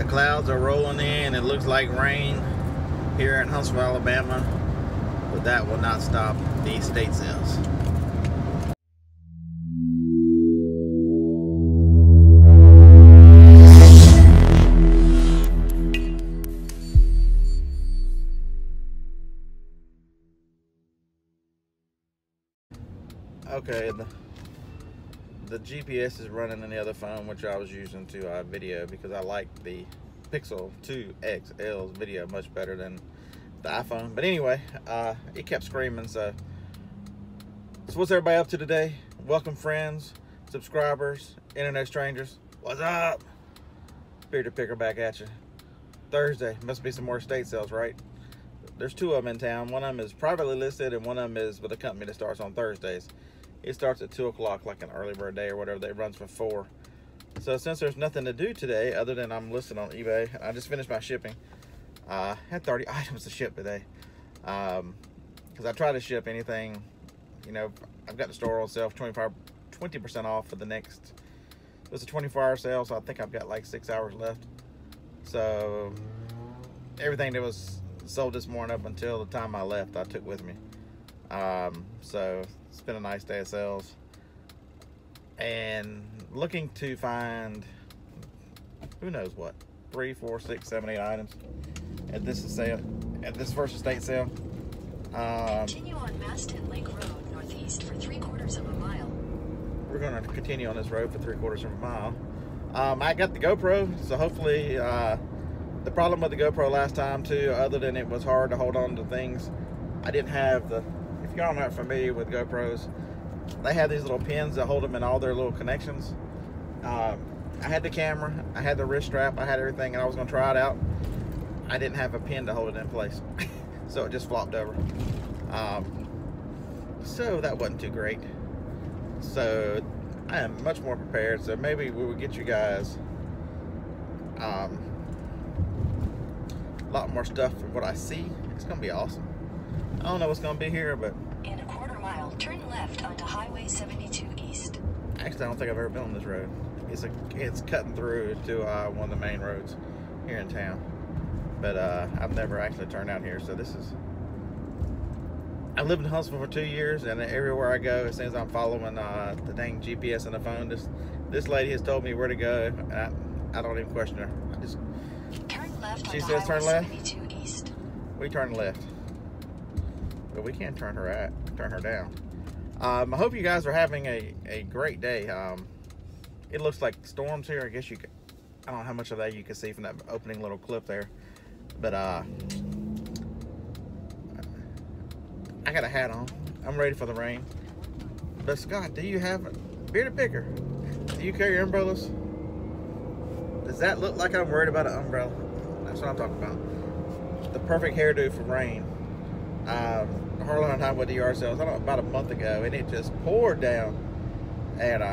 The clouds are rolling in. It looks like rain here in Huntsville, Alabama, but that will not stop the estate sales. Okay, the GPS is running in the other phone, which I was using to video, because I like the Pixel 2 XL's video much better than the iPhone. But anyway, it kept screaming. So what's everybody up to today? Welcome, friends, subscribers, internet strangers. What's up? Bearded Picker back at you. Thursday, must be some more estate sales, right? There's two of them in town. One of them is privately listed, and one of them is with a company that starts on Thursdays. It starts at 2 o'clock, like an early bird day or whatever. They runs for 4. So since there's nothing to do today other than I'm listed on eBay, I just finished my shipping. Had 30 items to ship today. Because I try to ship anything, you know. I've got the store on sale for 20% off for the next. It was a 24-hour sale, so I think I've got like 6 hours left. So everything that was sold this morning up until the time I left, I took with me. So it's been a nice day of sales, and looking to find, who knows what, 3, 4, 6, 7, 8 items at this sale, at this first estate sale. Continue on Maston Lake Road northeast for 3/4 of a mile. We're going to continue on this road for 3/4 of a mile. I got the GoPro, so hopefully the problem with the GoPro last time too, other than it was hard to hold on to things, I didn't have the, if y'all not familiar with GoPros, they have these little pins that hold them in all their little connections. I had the camera, I had the wrist strap, I had everything, and I was going to try it out. I didn't have a pin to hold it in place, so it just flopped over. So that wasn't too great. So I am much more prepared, so maybe we will get you guys a lot more stuff from what I see. It's going to be awesome. I don't know what's going to be here, but in a 1/4 mile, turn left onto Highway 72 East. Actually, I don't think I've ever been on this road. It's cutting through to one of the main roads here in town, but I've never actually turned out here. So this is. I've lived in Huntsville for 2 years, and everywhere I go, it seems I'm following the dang GPS on the phone. This lady has told me where to go, and I don't even question her. I just. Turn left. She says turn left. 72 East. We turn left. But we can't turn her down. I hope you guys are having a great day. It looks like storms here. I guess you could, I don't know how much of that you can see from that opening little clip there. But I got a hat on. I'm ready for the rain. But Scott, do you have a Bearded Picker? Do you carry umbrellas? Does that look like I'm worried about an umbrella? That's what I'm talking about. The perfect hairdo for rain. Harlan and I went to yard sales, I don't know, about a month ago, and it just poured down. And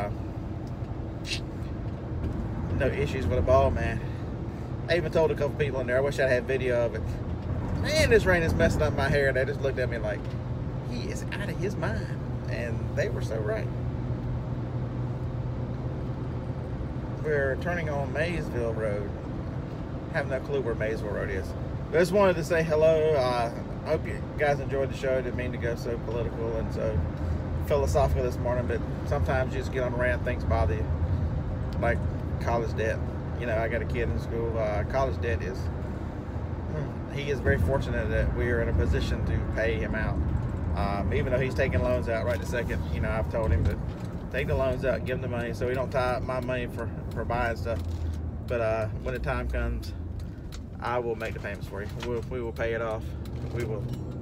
no issues with a ball, man. I even told a couple people in there, I wish I had video of it. Man, this rain is messing up my hair. And they just looked at me like, he is out of his mind. And they were so right. We're turning on Maysville Road. I have no clue where Maysville Road is. But I just wanted to say hello. I hope you guys enjoyed the show. Didn't mean to go so political and so philosophical this morning, but sometimes you just get on a rant, things bother you. Like college debt. You know, I got a kid in school. College debt is, he is very fortunate that we are in a position to pay him out. Even though he's taking loans out right this second, you know, I've told him to take the loans out, give him the money so he don't tie up my money for buying stuff. But when the time comes, I will make the payments for you. We will pay it off. We will.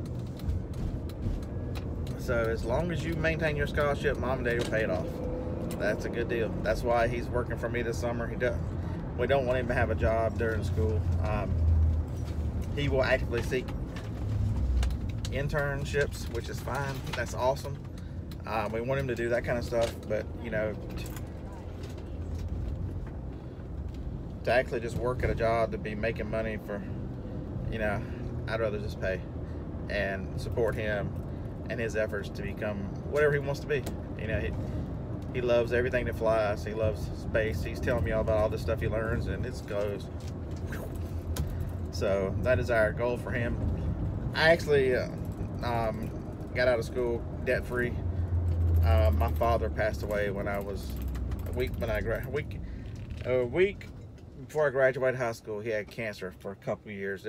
So as long as you maintain your scholarship, Mom and Daddy will pay it off. That's a good deal. That's why he's working for me this summer. We don't want him to have a job during school. He will actively seek internships, which is fine. That's awesome. We want him to do that kind of stuff, but you know, to actually just work at a job, to be making money for, you know, I'd rather just pay and support him and his efforts to become whatever he wants to be. You know, He loves everything that flies. He loves space. He's telling me all about all this stuff he learns, and it goes. So that is our goal for him. I actually got out of school debt-free. My father passed away when I was a week before I graduated high school. He had cancer for a couple of years.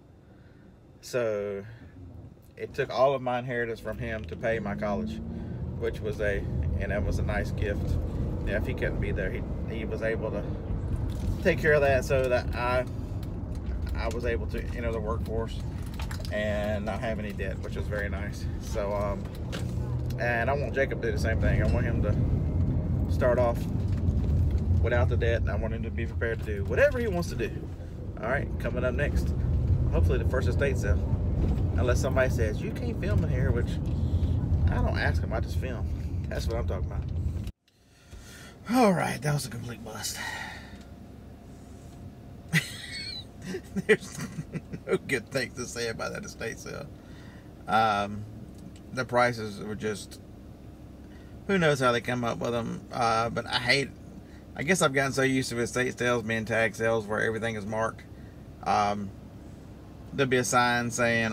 So it took all of my inheritance from him to pay my college, which was that was a nice gift. Yeah, if he couldn't be there, he was able to take care of that, so that I was able to enter the workforce and not have any debt, which was very nice. So and I want Jacob to do the same thing. I want him to start off without the debt, and I want him to be prepared to do whatever he wants to do. All right, coming up next, hopefully the first estate sale, unless somebody says you can't film in here, which I don't ask them, I just film. That's what I'm talking about. All right, that was a complete bust. There's no good things to say about that estate sale. The prices were just, who knows how they come up with them. But I guess I've gotten so used to estate sales being tag sales where everything is marked. There'll be a sign saying,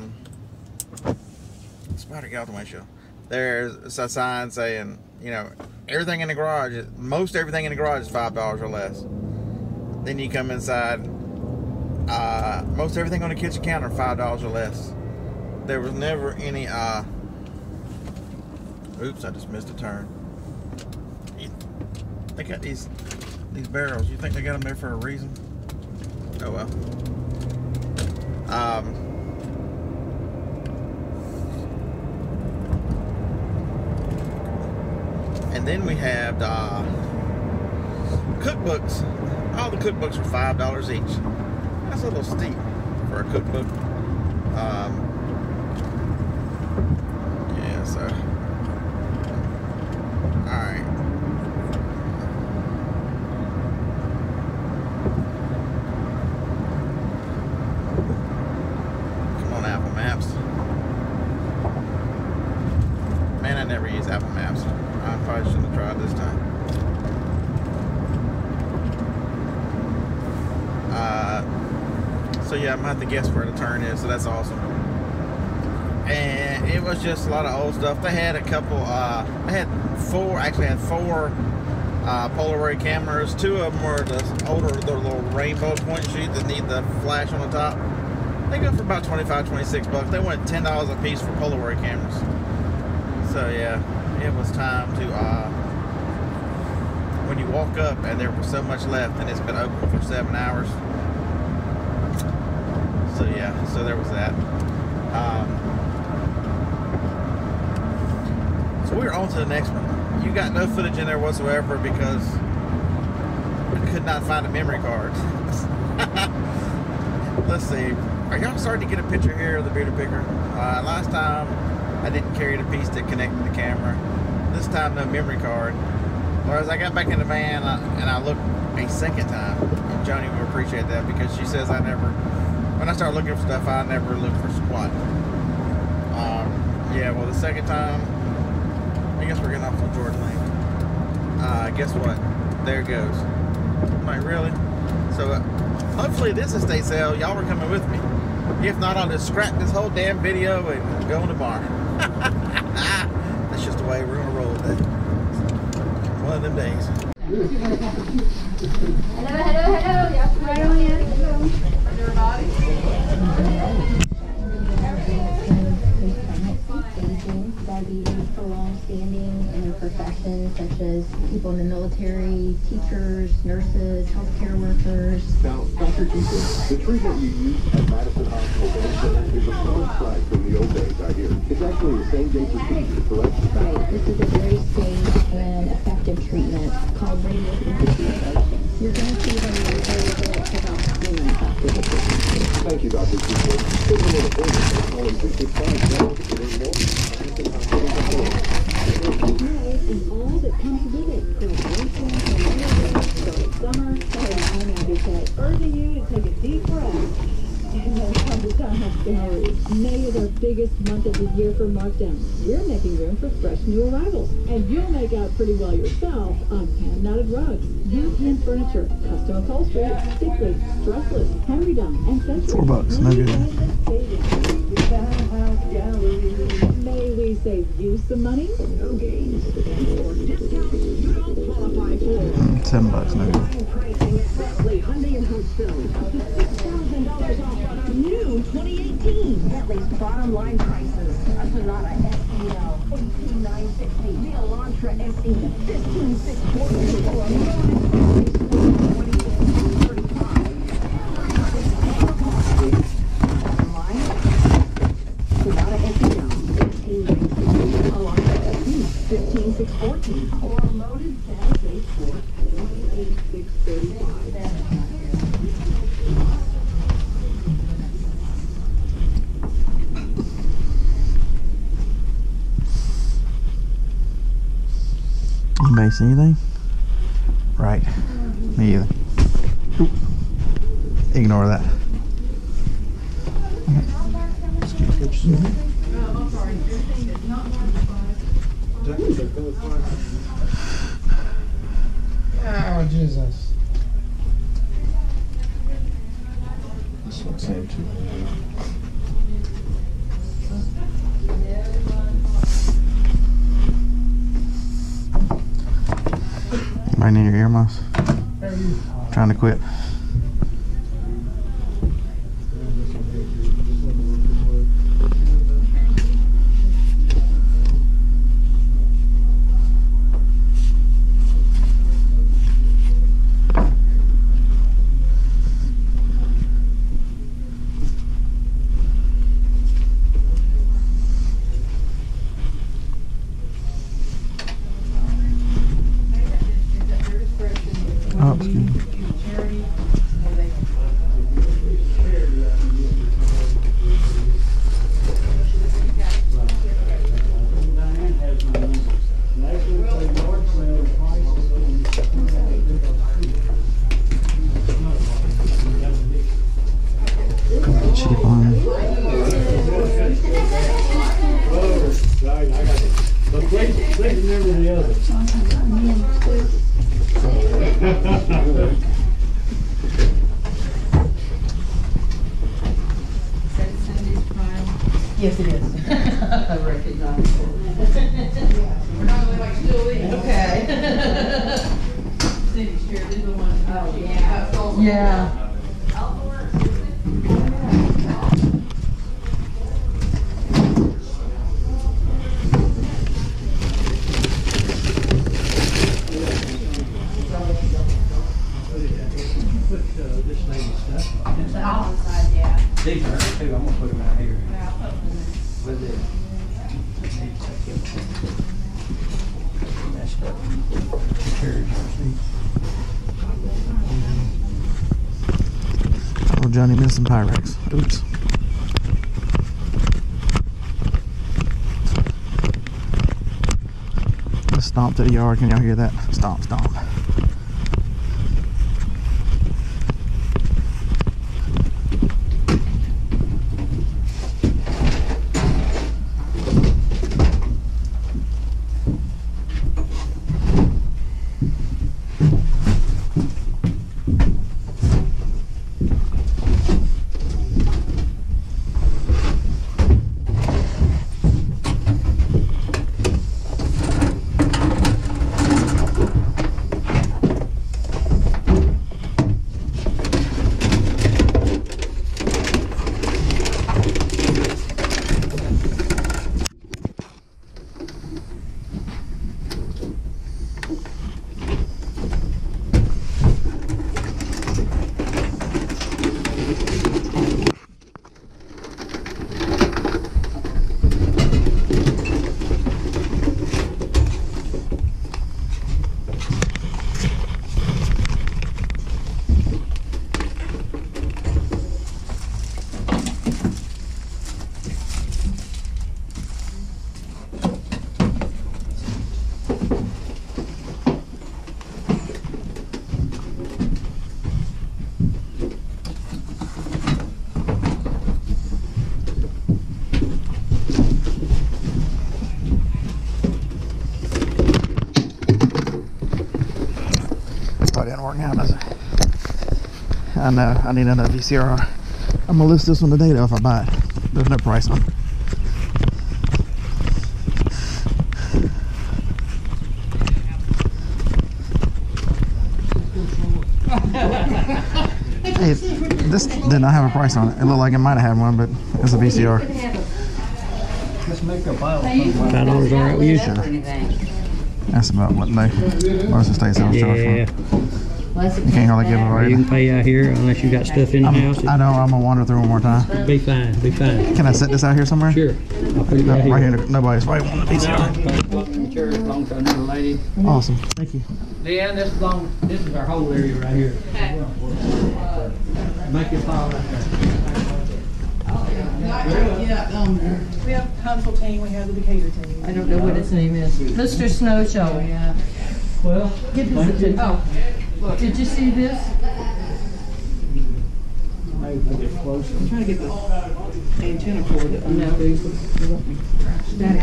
spider, get out the windshield. There's a sign saying, you know, everything in the garage, most everything in the garage is $5 or less. Then you come inside, most everything on the kitchen counter $5 or less. There was never any oops, I just missed a turn. They got these barrels. You think they got them there for a reason? Oh well. And then we have cookbooks. All the cookbooks are $5 each. That's a little steep for a cookbook. Yeah, so. Alright. Come on, Apple Maps. Man, I never use Apple Maps. I probably shouldn't have tried this time. So yeah, I'm gonna have to guess where the turn is, so that's awesome. And it was just a lot of old stuff. They had a couple, they had four Polaroid cameras. Two of them were the older, the little rainbow point sheet that need the flash on the top. They go for about 25, 26 bucks. They went $10 a piece for Polaroid cameras. So yeah, it was time to, when you walk up and there was so much left and it's been open for 7 hours. So yeah, so there was that. So we're on to the next one. You got no footage in there whatsoever because I could not find a memory card. Let's see. Are y'all starting to get a picture here of the bearded picker? Last time I didn't carry the piece that connected the camera. This time no memory card. Whereas I got back in the van and I looked a second time. And Joni would appreciate that because she says when I start looking for stuff, I never look for squat. Yeah, well, the second time, I guess we're getting off on Jordan Lane. Guess what? There it goes. I'm like, really? So, hopefully this estate sale, y'all are coming with me. If not, I'll just scrap this whole damn video and go in the bar. That's just the way we're going to roll today. One of them days. Hello. Yes, right on in. Everybody. Diabetes for long-standing in professions such as people in the military, teachers, nurses, healthcare workers. Now, Dr. Ethan, the treatment you use at Madison Hospital Day Center is a far cry from the old days, I hear. It's actually the same-day procedure, correct? Right. This is a very safe and effective treatment called radiotherapy. You're going to see them available about 3 months after the treatment. Thank you, Dr. Ethan. Schedule an appointment by calling 665 now to learn more. And all that comes with it, graduation, summer, urging you to take a deep breath. May is our biggest month of the year for markdowns. We're making room for fresh new arrivals. And you'll make out pretty well yourself on hand-knotted rugs, European furniture, custom upholstery, stick-less, stressless, Henry Done, and Century. $4, no good. May we save you some money? Okay. For discounts you don't qualify for. $7, no good. Hyundai and Huntsville. $6,000 off on our new 2018. Bentley's bottom line prices. A Sonata SEL, $18,960. The Elantra SE, $15,640. Or a Sonata SEL, $18,960. Elantra SE, $15,614. Or a loaded Saturday Sport, $28,635. Anybody see anything? Right. Me either. Oop. Ignore that. Oh, Jesus. This looks same too. Anybody need your earmuffs? Trying to quit. Oh, excuse me. Cheap on it. Please remember the other. Yes, it is. I recognize it. We're not really like still eating. Okay. Cindy's chair, this is the one. Oh, yeah. Yeah. These are too. I'm gonna put them out here. With it. Messed up. Carriage receipt. Oh, Johnny missed some Pyrex. Oops. Let's stomp to the yard. Can y'all hear that? Stomp, stomp. I know. I need another VCR. I'm gonna list this one today though if I buy it. There's no price on it. Hey, this did not have a price on it. It looked like it might have had one, but it's a VCR. Let's make a pile. $5 all right with you? Sure. That's about what they most estate sales charge Yeah. for. You can't hardly give it away. You can pay out here unless you got stuff in the house. I know. I'm gonna wander through one more time. Be fine. Be fine. Can I set this out here somewhere? Sure. I'll put it No, right right here. here. Nobody's right on the VCR. Sure, as long as I know the lady. Awesome. Thank you. Leanne, this is our whole area right here. Make your file right there. We have Huntsville team, we have the Decatur team. I don't know what his name is. Mr. Snow Show. Well, Give us attention. Oh, did you see this? maybe we'll get closer. I'm trying to get the antenna cord. No. That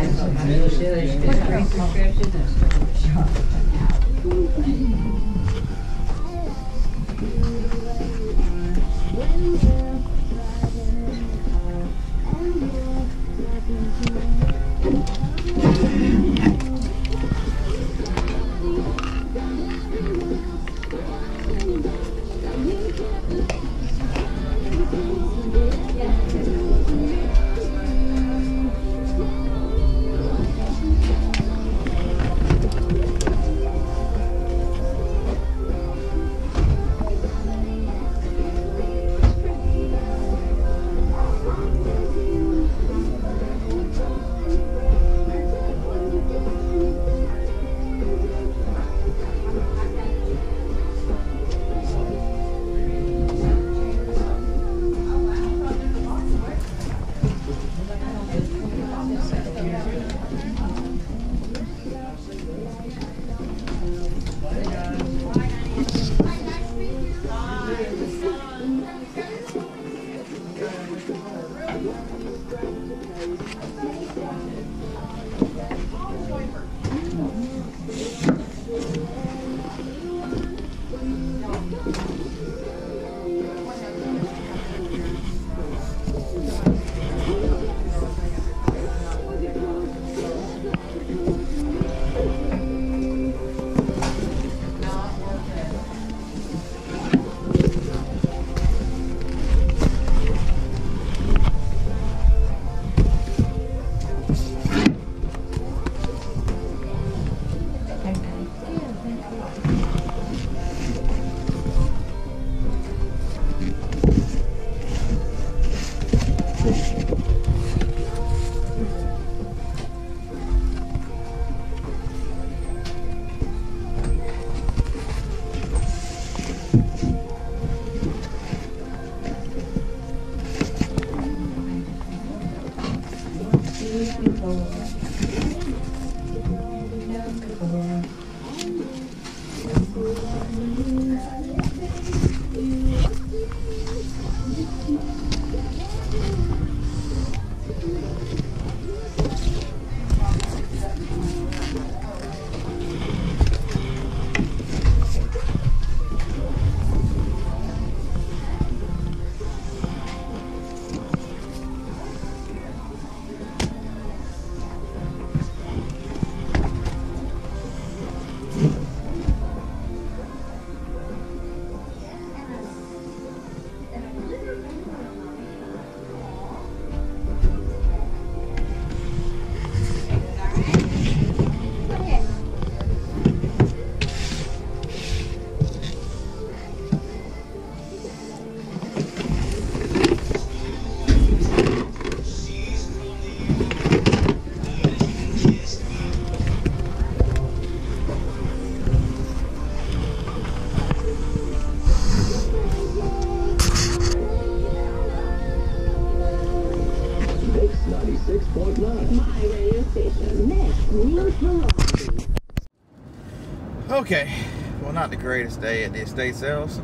Okay, well, not the greatest day at the estate sales.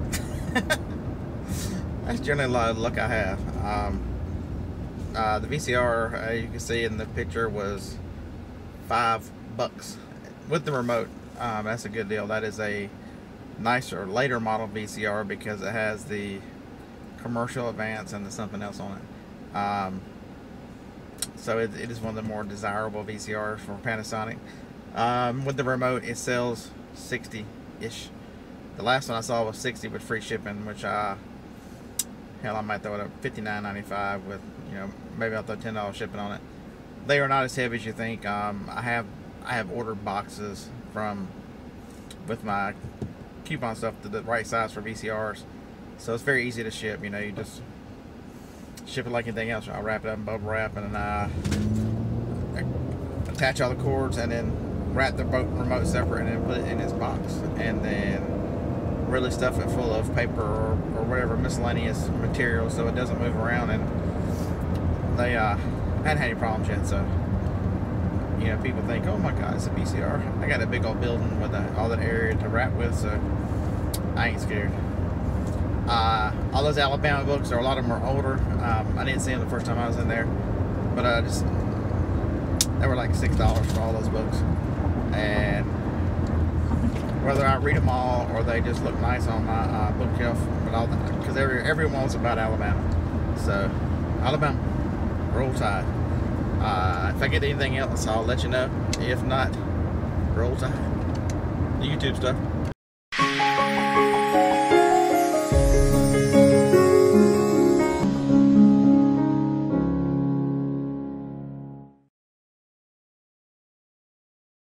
That's generally a lot of luck I have. The VCR, you can see in the picture, was $5 with the remote. That's a good deal. That is a nicer later model VCR because it has the commercial advance and the something else on it. So it is one of the more desirable VCRs for Panasonic. With the remote, it sells 60-ish. The last one I saw was 60 with free shipping, which hell, I might throw it up $59.95 with, you know, maybe I'll throw $10 shipping on it. They are not as heavy as you think. I have ordered boxes with my coupon stuff to the right size for VCRs, so it's very easy to ship. You know, you just ship it like anything else. I'll wrap it up in bubble wrap, and then I attach all the cords, and then wrap the remote separate, and then put it in its box, and then really stuff it full of paper or whatever miscellaneous material so it doesn't move around. And they hadn't had any problems yet. So, you know, people think, oh my god, it's a VCR. I got a big old building with all that area to wrap with, so I ain't scared. All those Alabama books, a lot of them are older. I didn't see them the first time I was in there, but they were like $6 for all those books. And whether I read them all or they just look nice on my bookshelf, but all that, because everyone's about Alabama. So, Alabama, roll tide. If I get anything else, I'll let you know. If not, roll tide. The YouTube stuff.